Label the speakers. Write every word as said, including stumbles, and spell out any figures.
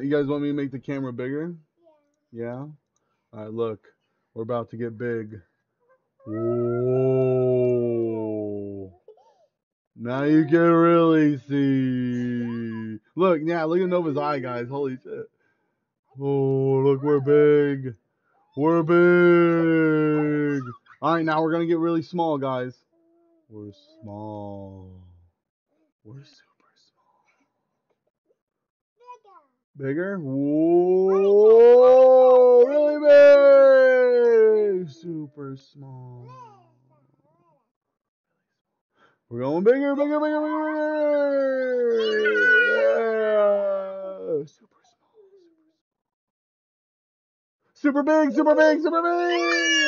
Speaker 1: You guys want me to make the camera bigger? Yeah? Alright, look. We're about to get big. Whoa. Now you can really see. Look, yeah, look at Nova's eye, guys. Holy shit. Oh, look, we're big. We're big. Alright, now we're going to get really small, guys. We're small. We're super small. Bigger? Whoa! Really big! Super small. We're going bigger, bigger, bigger, bigger, bigger! Yeah! Super small. Super big, super big, super big!